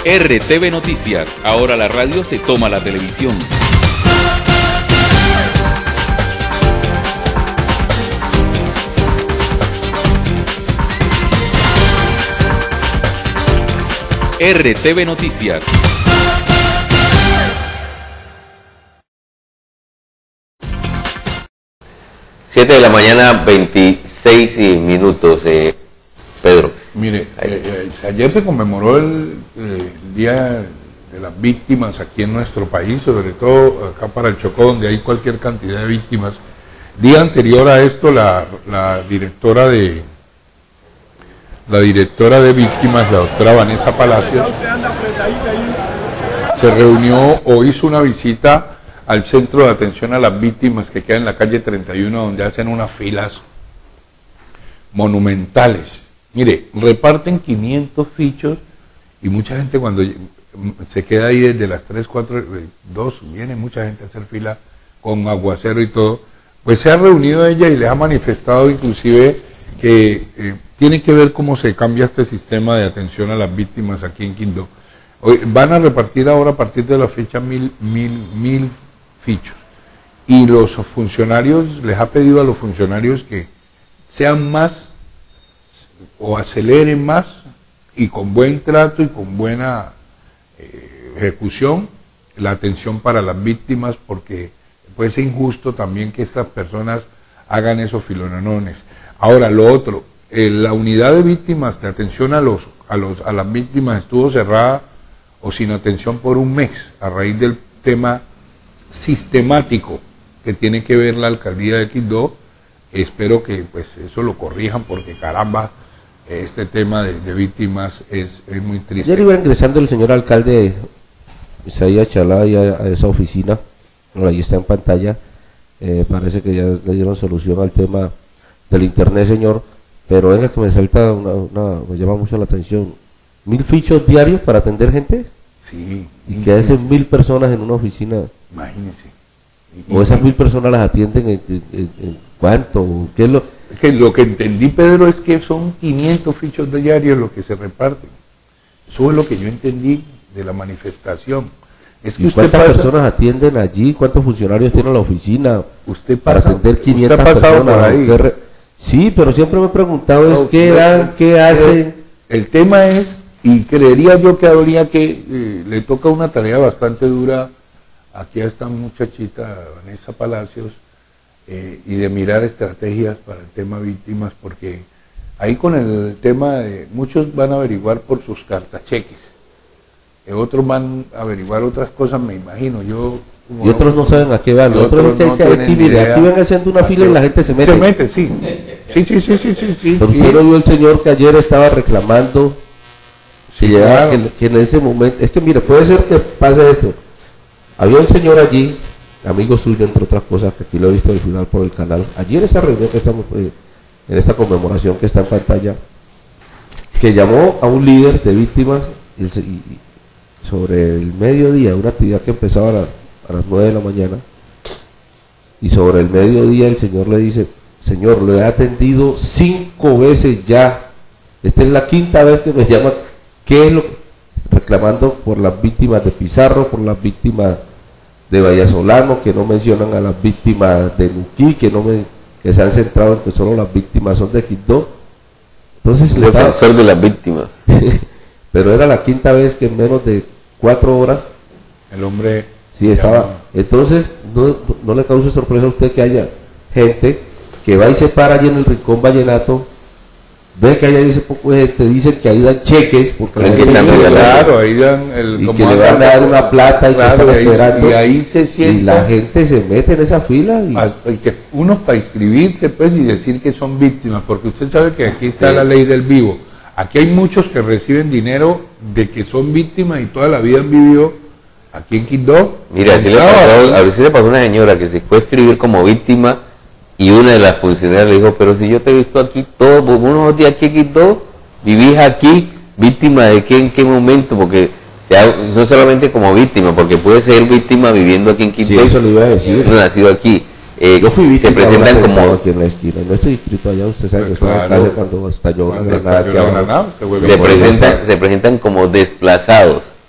RTV Noticias, ahora la radio se toma la televisión. RTV Noticias. Siete de la mañana, 26 minutos, Pedro. Mire, ayer se conmemoró el Día de las Víctimas aquí en nuestro país, sobre todo acá para el Chocó, donde hay cualquier cantidad de víctimas. Día anterior a esto, la directora de víctimas, la doctora Vanessa Palacios, se reunió o hizo una visita al centro de atención a las víctimas que queda en la calle 31, donde hacen unas filas monumentales. Mire, reparten 500 fichos y mucha gente cuando se queda ahí desde las 3, 4, 2, viene mucha gente a hacer fila con aguacero y todo. Pues se ha reunido ella y les ha manifestado inclusive que tiene que ver cómo se cambia este sistema de atención a las víctimas aquí en Quindó. Hoy van a repartir ahora a partir de la fecha mil fichos. Y los funcionarios, les ha pedido a los funcionarios que sean más o aceleren más y con buen trato y con buena ejecución la atención para las víctimas, porque puede ser injusto también que estas personas hagan esos filonones. Ahora, lo otro, la unidad de víctimas de atención a las víctimas estuvo cerrada o sin atención por un mes a raíz del tema sistemático que tiene que ver la alcaldía de Quindó. Espero que pues eso lo corrijan, porque caramba, este tema de víctimas es muy triste. Ayer iba ingresando el señor alcalde Isaías Chalá a esa oficina, ahí está en pantalla. Parece que ya le dieron solución al tema del internet, señor, pero venga que me salta me llama mucho la atención. 1000 fichos diarios para atender gente. Sí. Y que hacen 1000 personas en una oficina. Imagínense. O esas 1000 personas las atienden en cuánto, ¿qué es lo? Que lo que entendí, Pedro, es que son 500 fichos diarios los que se reparten. Eso es lo que yo entendí de la manifestación. Es que ¿Y cuántas personas atienden allí? ¿Cuántos funcionarios tiene la oficina? Usted para atender 500 usted ha pasado personas. por ahí. Sí, pero siempre me he preguntado qué dan, qué hacen. El tema es, y creería yo que habría que, le toca una tarea bastante dura aquí a esta muchachita, Vanessa Palacios, y de mirar estrategias para el tema víctimas, porque ahí con el tema de, muchos van a averiguar por sus cartacheques, otros van a averiguar otras cosas, me imagino, y otros no saben a qué van, otros no aquí van haciendo una fila y la gente se mete. Se mete, sí. Sí. Pero usted lo vio el señor que ayer estaba reclamando, claro, que en ese momento, es que mire, puede ser que pase esto. Había un señor allí, amigo suyo entre otras cosas, que aquí lo he visto al final por el canal, allí en esa reunión que estamos, en esta conmemoración que está en pantalla, que llamó a un líder de víctimas y sobre el mediodía, una actividad que empezaba a las 9 de la mañana, y sobre el mediodía el señor le dice: señor, lo he atendido 5 veces ya, esta es la 5ª vez que me llama, ¿qué es lo que? Reclamando por las víctimas de Pizarro, por las víctimas de Vallasolano, que no mencionan a las víctimas de Nuquí, que se han centrado en que solo las víctimas son de Quindó. Entonces, el defensor de las víctimas. Pero era la 5ª vez que en menos de 4 horas el hombre sí estaba. Entonces no le cause sorpresa a usted que haya gente que va y se para allí en el Rincón Vallenato, ve que allá dice poco de gente, dicen que ahí dan cheques, porque claro, ahí dan y que le van a dar una plata y claro, que están esperando, y ahí se siente, y la gente se mete en esa fila y que uno para inscribirse pues y decir que son víctimas, porque usted sabe que aquí está la ley del vivo. Aquí hay muchos que reciben dinero de que son víctimas y toda la vida han vivido aquí en Quindó. Mira, así le pasó a una señora que se fue a escribir como víctima, y una de las funcionarias le dijo: pero si yo te he visto aquí todos unos días aquí en Quindó, vivís aquí, víctima de qué, en qué momento, porque no solamente como víctima, porque puede ser víctima viviendo aquí en Quindó. Sí, eso lo iba a decir. No nacido aquí. Yo fui víctima, se presentan como aquí en la esquina, no estoy inscrito allá, usted sabe que claro, cuando estalló una granada que se presentan como desplazados.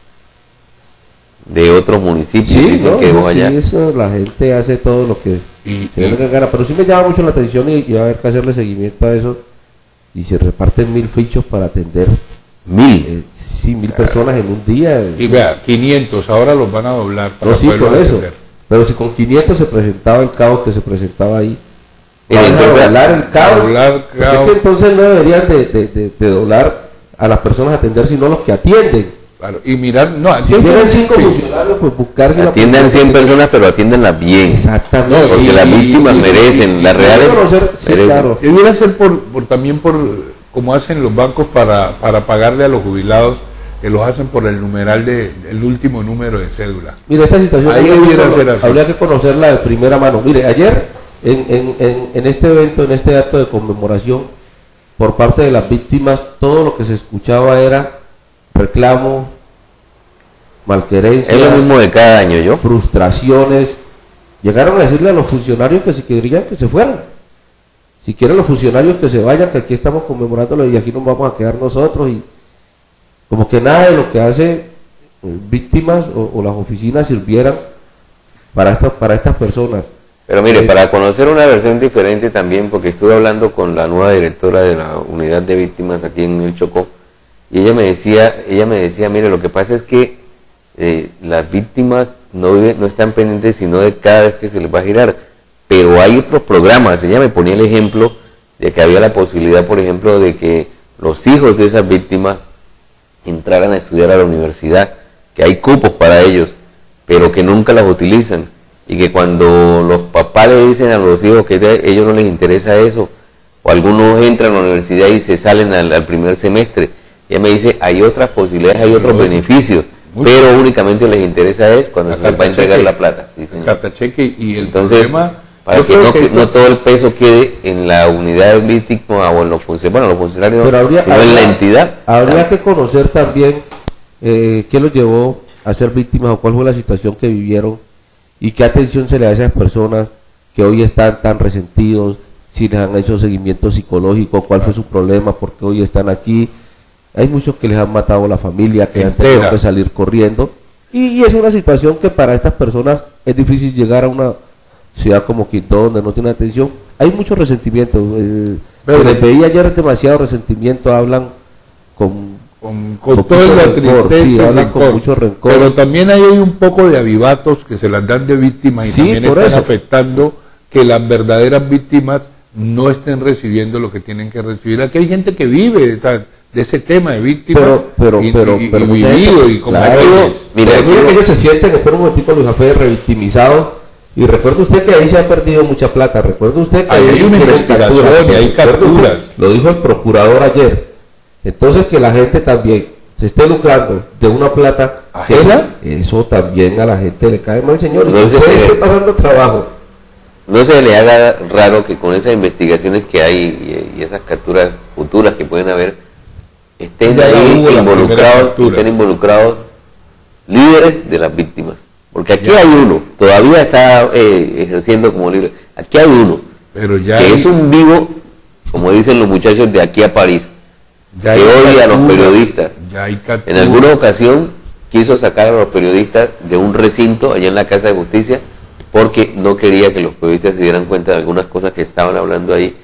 de otros municipios, Sí, dicen ¿no? que vos allá. Sí, eso, la gente hace todo lo que Y tiene que ganar, pero sí me llama mucho la atención y va a haber que hacerle seguimiento a eso, y se reparten 1000 fichos para atender 1000. sí, 1000 personas en un día. vea, 500, ahora los van a doblar para No, sí, poderlos por eso. atender. Pero si con 500 se presentaba el caos que se presentaba ahí, Y van a entonces, doblar el caos. doblar Porque caos. es que entonces no deberían de doblar a las personas a atender, sino los que atienden. Claro, y mirar, no, Si atienden- tienen 5 sí. funcionarios, pues buscarse atiendan 100 personas, pero atiéndanlas bien. Exactamente. Porque y- las víctimas y- merecen, las reales Sí, merecen. claro. Debiera ser también por como hacen los bancos para pagarle a los jubilados, que los hacen por el numeral el último número de cédula. Mire, esta situación Ahí debiera ser así. habría que conocerla de primera mano. Mire, ayer en este evento, en este acto de conmemoración, por parte de las víctimas, todo lo que se escuchaba era reclamo, malquerencia, Es lo mismo de cada año, yo. frustraciones. Llegaron a decirle a los funcionarios que si querían que se fueran. Si quieren los funcionarios que se vayan, que aquí estamos conmemorándolo y aquí nos vamos a quedar nosotros. Y como que nada de lo que hace víctimas o las oficinas sirvieran para estas personas. Pero mire, para conocer una versión diferente también, porque estuve hablando con la nueva directora de la unidad de víctimas aquí en el Chocó, y ella me decía, mire, lo que pasa es que las víctimas no están pendientes sino de cada vez que se les va a girar, pero hay otros programas. Ella me ponía el ejemplo de que había la posibilidad, por ejemplo, de que los hijos de esas víctimas entraran a estudiar a la universidad, que hay cupos para ellos, pero que nunca las utilizan, y que cuando los papás le dicen a los hijos que a ellos no les interesa eso, o algunos entran a la universidad y se salen al primer semestre, ella me dice, hay otras posibilidades, hay otros beneficios, pero únicamente les interesa es cuando se les va a entregar la plata. Sí, señor. Cartacheque y el Entonces, problema, para yo que creo no todo el peso quede en la unidad de víctima o en los funcionarios, los funcionarios, Pero sino en la entidad. Habría que conocer también qué los llevó a ser víctimas o cuál fue la situación que vivieron y qué atención se le da a esas personas que hoy están tan resentidos, si les han hecho seguimiento psicológico, cuál fue su problema, por qué hoy están aquí. Hay muchos que les han matado a la familia, que han tenido que salir corriendo, y es una situación que para estas personas es difícil llegar a una ciudad como Quito, donde no tiene atención. Hay mucho resentimiento, se les veía ayer demasiado resentimiento, hablan con toda la rencor, tristeza, sí, hablan rencor. con mucho rencor. Pero también ahí hay un poco de avivatos que se las dan de víctimas y Sí, también por están eso. afectando que las verdaderas víctimas no estén recibiendo lo que tienen que recibir. Aquí hay gente que vive de ese tema de víctimas pero y mucha vivido gente, y con claro, calles. Mira, mira que ellos se sienten, espera un momentico, Luis Jafé, revictimizados, y recuerde usted que ahí se ha perdido mucha plata, recuerde usted que Ahí hay una tienen investigación capturas, y hay recuerde capturas. usted, lo dijo el procurador ayer. Entonces que la gente también se esté lucrando de una plata ¿Ajena? eso también a la gente le cae mal, señor, y No se usted cree. esté pasando trabajo. No se le haga raro que con esas investigaciones que hay y esas capturas futuras que pueden haber, estén Ya ahí hubo la primera involucrados, captura. estén involucrados líderes de las víctimas. Porque aquí Ya. hay uno, todavía está ejerciendo como líder. Aquí hay uno, Pero ya que hay- es un vivo, como dicen los muchachos de aquí a París, ya que hay odia a los capturas, periodistas. ya hay En capturas. alguna ocasión quiso sacar a los periodistas de un recinto allá en la Casa de Justicia porque no quería que los periodistas se dieran cuenta de algunas cosas que estaban hablando ahí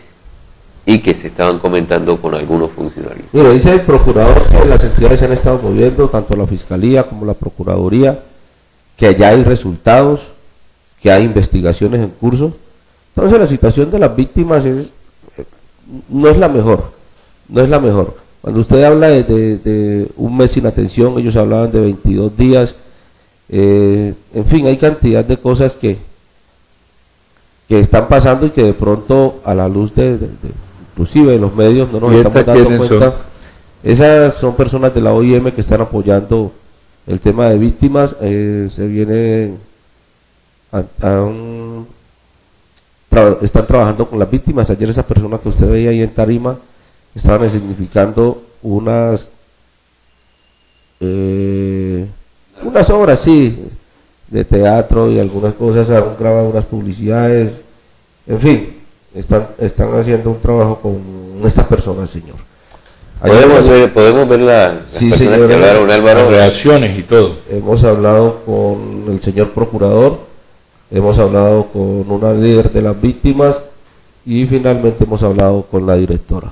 y que se estaban comentando con algunos funcionarios. Mire, dice el procurador que las entidades se han estado moviendo, tanto la Fiscalía como la Procuraduría, que ya hay resultados, que hay investigaciones en curso. Entonces la situación de las víctimas no es la mejor, no es la mejor. Cuando usted habla de un mes sin atención, ellos hablaban de 22 días, en fin, hay cantidad de cosas que están pasando y que de pronto a la luz inclusive de los medios no nos ¿Y estamos estas dando quiénes cuenta. son? Esas son personas de la OIM que están apoyando el tema de víctimas. Se viene están trabajando con las víctimas. Ayer esas personas que usted veía ahí en Tarima estaban significando unas obras, sí, de teatro y algunas cosas, han grabado unas publicidades, en fin, están haciendo un trabajo con estas personas, señor. Podemos ver las Sí, personas señor. que hablaron, Álvaro. Las reacciones y todo. Hemos hablado con el señor procurador, hemos hablado con una líder de las víctimas y finalmente hemos hablado con la directora.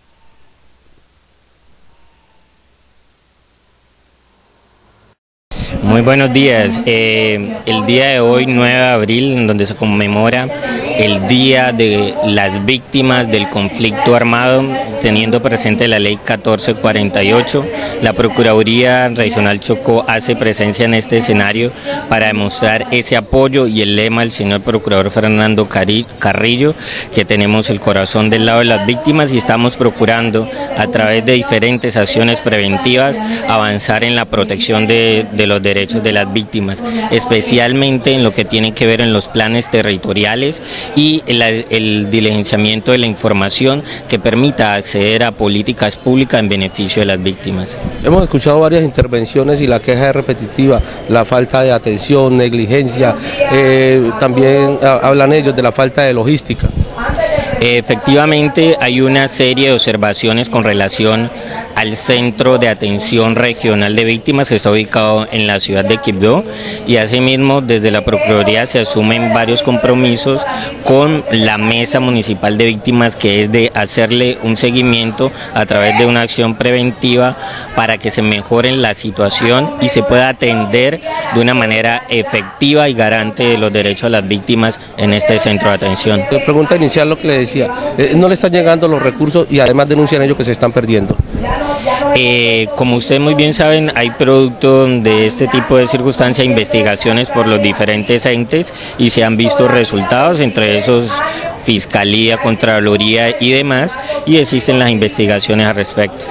Muy buenos días. El día de hoy, 9 de abril, en donde se conmemora el Día de las Víctimas del Conflicto Armado, teniendo presente la Ley 1448, la Procuraduría Regional Chocó hace presencia en este escenario para demostrar ese apoyo y el lema del señor Procurador Fernando Carrillo, que tenemos el corazón del lado de las víctimas y estamos procurando, a través de diferentes acciones preventivas, avanzar en la protección de los derechos de las víctimas, especialmente en lo que tiene que ver en los planes territoriales y el diligenciamiento de la información que permita acceder a políticas públicas en beneficio de las víctimas. Hemos escuchado varias intervenciones y la queja es repetitiva, la falta de atención, negligencia, también hablan ellos de la falta de logística. Efectivamente, hay una serie de observaciones con relación al Centro de Atención Regional de Víctimas que está ubicado en la ciudad de Quibdó, y asimismo desde la Procuraduría se asumen varios compromisos con la Mesa Municipal de Víctimas, que es de hacerle un seguimiento a través de una acción preventiva para que se mejore la situación y se pueda atender de una manera efectiva y garante de los derechos de las víctimas en este centro de atención. La pregunta inicial, lo que le decía, no le están llegando los recursos y además denuncian ellos que se están perdiendo. Como ustedes muy bien saben, hay producto de este tipo de circunstancias, investigaciones por los diferentes entes y se han visto resultados, entre esos Fiscalía, Contraloría y demás, y existen las investigaciones al respecto.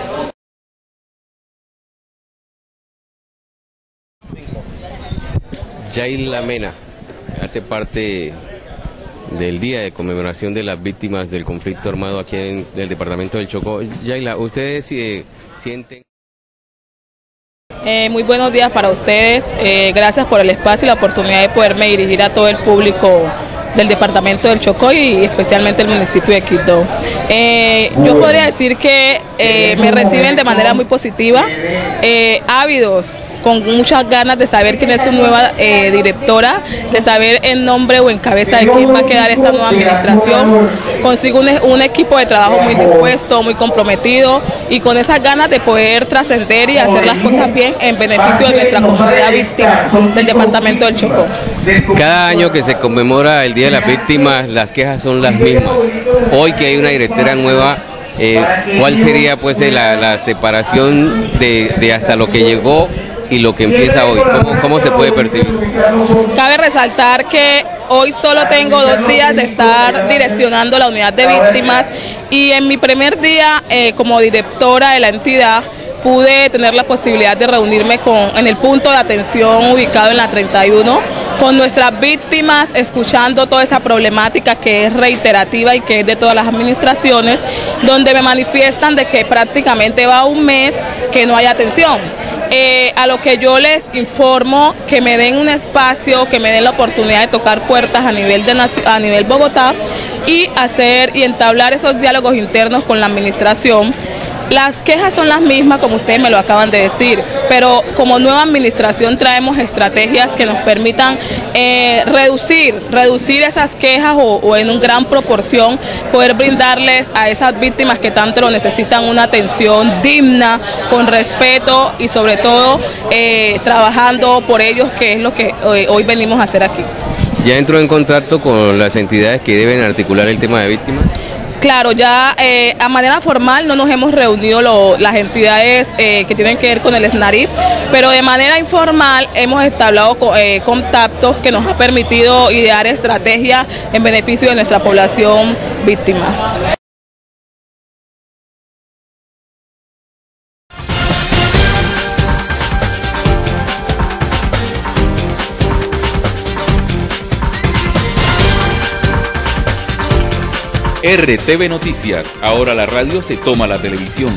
Yaila Mena hace parte del Día de Conmemoración de las Víctimas del Conflicto Armado aquí en el departamento del Chocó. Yaila, ¿ustedes sienten? Muy buenos días para ustedes, gracias por el espacio y la oportunidad de poderme dirigir a todo el público del departamento del Chocó y especialmente el municipio de Quibdó. Yo podría decir que me reciben de manera muy positiva, ávidos, con muchas ganas de saber quién es su nueva directora, de saber en nombre o en cabeza de quién va a quedar esta nueva administración. Consigo un equipo de trabajo muy dispuesto, muy comprometido y con esas ganas de poder trascender y hacer las cosas bien en beneficio de nuestra comunidad víctima del departamento del Chocó. Cada año que se conmemora el Día de las Víctimas, las quejas son las mismas. Hoy que hay una directora nueva, ¿cuál sería pues la separación de hasta lo que llegó y lo que empieza hoy? ¿Cómo se puede percibir? Cabe resaltar que hoy solo tengo 2 días de estar direccionando la unidad de víctimas y en mi primer día como directora de la entidad pude tener la posibilidad de reunirme en el punto de atención ubicado en la 31 con nuestras víctimas, escuchando toda esa problemática que es reiterativa y que es de todas las administraciones, donde me manifiestan de que prácticamente va un mes que no hay atención. A lo que yo les informo que me den un espacio, que me den la oportunidad de tocar puertas a nivel Bogotá y entablar esos diálogos internos con la administración. Las quejas son las mismas, como ustedes me lo acaban de decir, pero como nueva administración traemos estrategias que nos permitan reducir esas quejas o en una gran proporción poder brindarles a esas víctimas que tanto lo necesitan una atención digna, con respeto y sobre todo trabajando por ellos, que es lo que hoy venimos a hacer aquí. ¿Ya entró en contacto con las entidades que deben articular el tema de víctimas? Claro, ya a manera formal no nos hemos reunido las entidades que tienen que ver con el SNARIP, pero de manera informal hemos establecido contactos que nos ha permitido idear estrategias en beneficio de nuestra población víctima. RTV Noticias, ahora la radio se toma la televisión.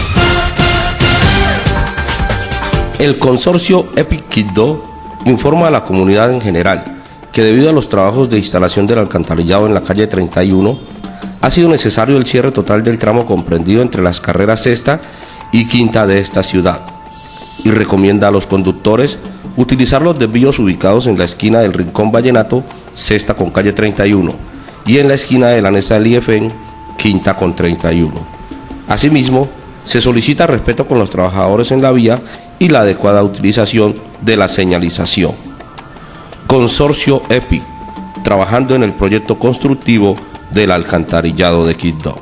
El consorcio EPIC Quibdó informa a la comunidad en general que debido a los trabajos de instalación del alcantarillado en la calle 31, ha sido necesario el cierre total del tramo comprendido entre las carreras sexta y quinta de esta ciudad, y recomienda a los conductores utilizar los desvíos ubicados en la esquina del Rincón Vallenato, sexta con calle 31, y en la esquina de la Nesa del IFN, quinta con 31. Asimismo, se solicita respeto con los trabajadores en la vía y la adecuada utilización de la señalización. Consorcio EPI, trabajando en el proyecto constructivo del alcantarillado de Quibdó.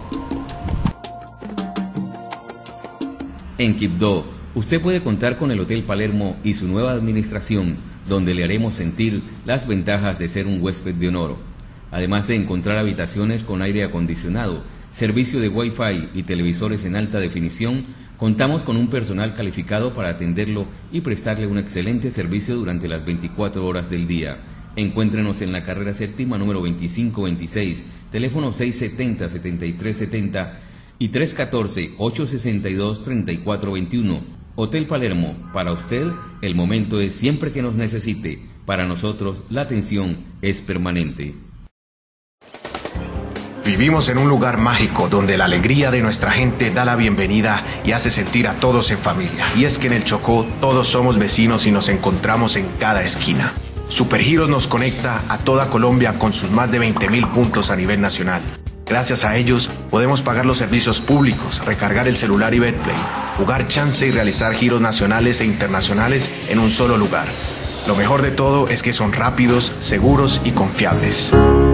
En Quibdó, usted puede contar con el Hotel Palermo y su nueva administración, donde le haremos sentir las ventajas de ser un huésped de honor. Además de encontrar habitaciones con aire acondicionado, servicio de Wi-Fi y televisores en alta definición, contamos con un personal calificado para atenderlo y prestarle un excelente servicio durante las 24 horas del día. Encuéntrenos en la carrera séptima número 2526, teléfono 670-7370 y 314-862-3421. Hotel Palermo, para usted el momento es siempre que nos necesite. Para nosotros la atención es permanente. Vivimos en un lugar mágico donde la alegría de nuestra gente da la bienvenida y hace sentir a todos en familia. Y es que en el Chocó todos somos vecinos y nos encontramos en cada esquina. Supergiros nos conecta a toda Colombia con sus más de 20.000 puntos a nivel nacional. Gracias a ellos podemos pagar los servicios públicos, recargar el celular y Betplay, jugar chance y realizar giros nacionales e internacionales en un solo lugar. Lo mejor de todo es que son rápidos, seguros y confiables.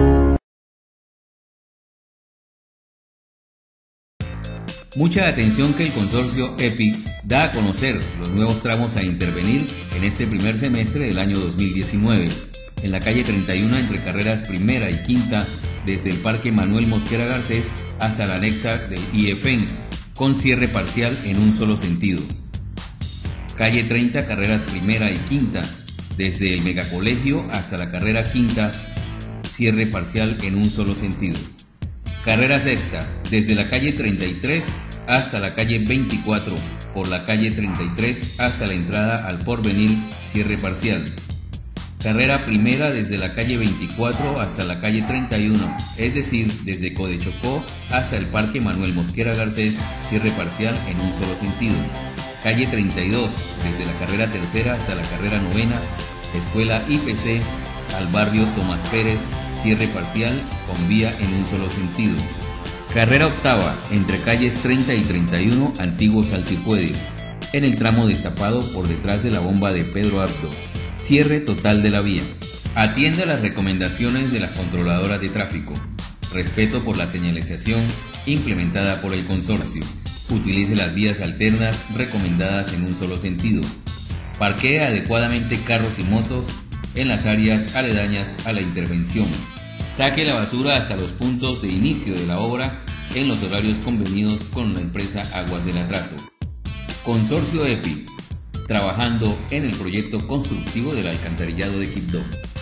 Mucha atención que el consorcio EPI da a conocer los nuevos tramos a intervenir en este primer semestre del año 2019. En la calle 31 entre carreras primera y quinta, desde el Parque Manuel Mosquera Garcés hasta la anexa del IFN, con cierre parcial en un solo sentido. Calle 30, carreras primera y quinta, desde el Megacolegio hasta la carrera quinta, cierre parcial en un solo sentido. Carrera sexta, desde la calle 33 hasta la calle 24, por la calle 33 hasta la entrada al Porvenir, cierre parcial. Carrera primera desde la calle 24 hasta la calle 31, es decir, desde Codechocó hasta el Parque Manuel Mosquera Garcés, cierre parcial en un solo sentido. Calle 32, desde la carrera tercera hasta la carrera novena, Escuela IPC, al barrio Tomás Pérez, cierre parcial con vía en un solo sentido. Carrera octava, entre calles 30 y 31, antiguos Salsipuedes, en el tramo destapado por detrás de la bomba de Pedro Abdo, cierre total de la vía. Atienda las recomendaciones de la controladora de tráfico. Respeto por la señalización implementada por el consorcio. Utilice las vías alternas recomendadas en un solo sentido. Parquee adecuadamente carros y motos en las áreas aledañas a la intervención. Saque la basura hasta los puntos de inicio de la obra en los horarios convenidos con la empresa Aguas del Atrato. Consorcio EPI, trabajando en el proyecto constructivo del alcantarillado de Quibdó.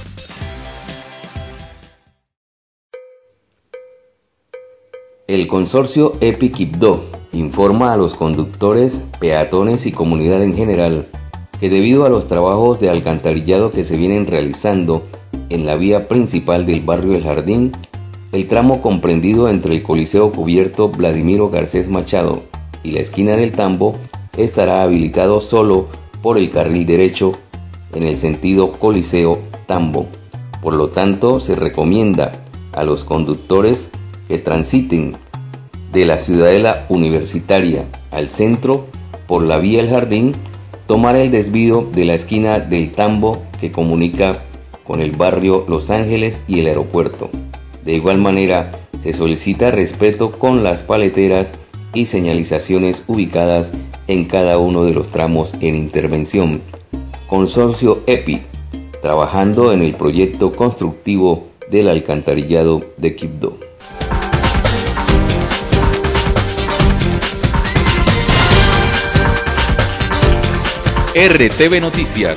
El consorcio EPI Quibdó informa a los conductores, peatones y comunidad en general que debido a los trabajos de alcantarillado que se vienen realizando en la vía principal del barrio El Jardín, el tramo comprendido entre el Coliseo Cubierto Vladimiro Garcés Machado y la esquina del Tambo estará habilitado solo por el carril derecho en el sentido Coliseo-Tambo. Por lo tanto, se recomienda a los conductores que transiten de la Ciudadela Universitaria al centro por la vía El Jardín, tomar el desvío de la esquina del Tambo que comunica con el barrio Los Ángeles y el aeropuerto. De igual manera, se solicita respeto con las paleteras y señalizaciones ubicadas en cada uno de los tramos en intervención. Consorcio EPI, trabajando en el proyecto constructivo del alcantarillado de Quibdó. RTV Noticias.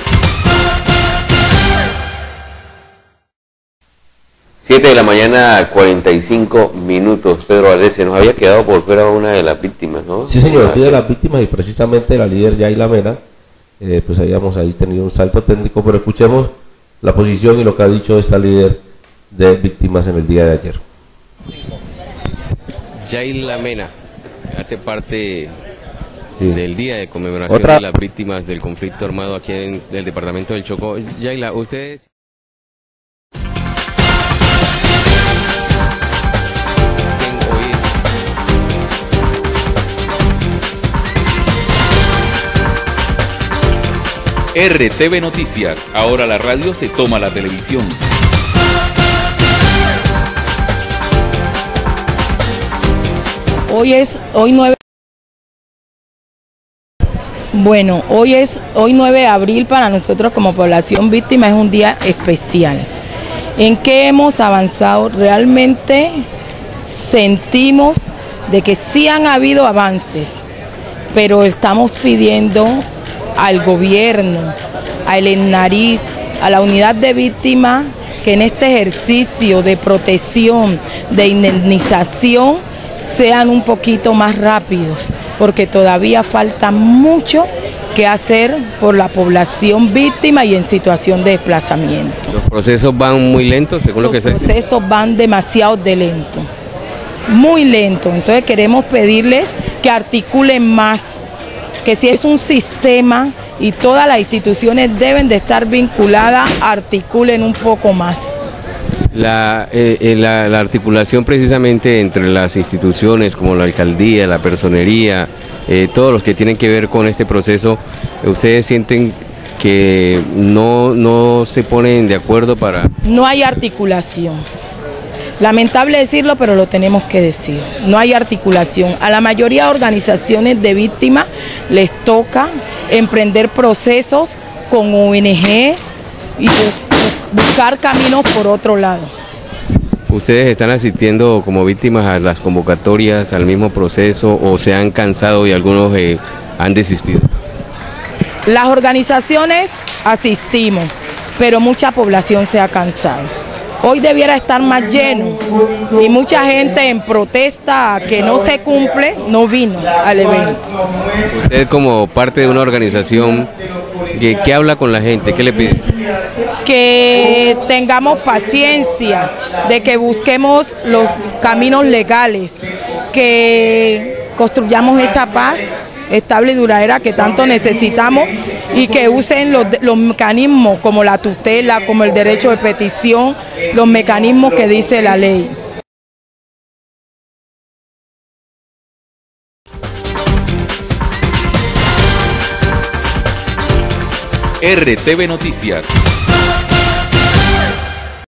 7 de la mañana, 45 minutos. Pedro Valdés, se nos había quedado por fuera una de las víctimas, ¿no? Sí, señor, una de las víctimas y precisamente la líder Yaila Mena, pues habíamos ahí tenido un salto técnico, pero escuchemos la posición y lo que ha dicho esta líder de víctimas en el día de ayer. Yaila Mena hace parte Sí. del día de conmemoración de las víctimas del conflicto armado aquí en el departamento del Chocó. Yaila, ustedes... RTV Noticias, ahora la radio se toma la televisión. Hoy 9. Bueno, hoy 9 de abril para nosotros como población víctima es un día especial. ¿En qué hemos avanzado? Realmente sentimos de que sí han habido avances, pero estamos pidiendo al gobierno, al ENARID, a la unidad de víctimas, que en este ejercicio de protección, de indemnización, sean un poquito más rápidos, porque todavía falta mucho que hacer por la población víctima y en situación de desplazamiento. ¿Los procesos van muy lentos, según lo que se dice? Los procesos van demasiado de lento, muy lento. Entonces queremos pedirles que articulen más, que si es un sistema y todas las instituciones deben de estar vinculadas, articulen un poco más. La articulación precisamente entre las instituciones como la alcaldía, la personería, todos los que tienen que ver con este proceso, ¿ustedes sienten que no se ponen de acuerdo para...? No hay articulación. Lamentable decirlo, pero lo tenemos que decir. No hay articulación. A la mayoría de organizaciones de víctimas les toca emprender procesos con ONG y buscar caminos por otro lado. ¿Ustedes están asistiendo como víctimas a las convocatorias, al mismo proceso, o se han cansado y algunos han desistido? Las organizaciones asistimos, pero mucha población se ha cansado. Hoy debiera estar más lleno y mucha gente en protesta que no se cumple no vino al evento. Usted como parte de una organización, ¿qué habla con la gente? ¿Qué le pide? Que tengamos paciencia, de que busquemos los caminos legales, que construyamos esa paz estable y duradera que tanto necesitamos y que usen los mecanismos como la tutela, como el derecho de petición, los mecanismos que dice la ley. RTV Noticias.